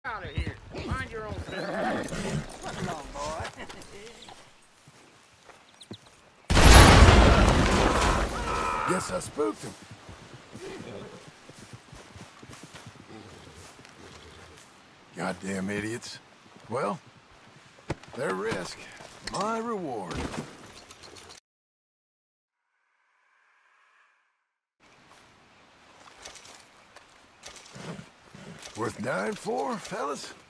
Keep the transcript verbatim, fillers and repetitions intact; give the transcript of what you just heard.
Out of here. Mind your own business. Come along, boy. Guess I spooked him. Goddamn idiots. Well, their risk, my reward. Worth dying for, fellas?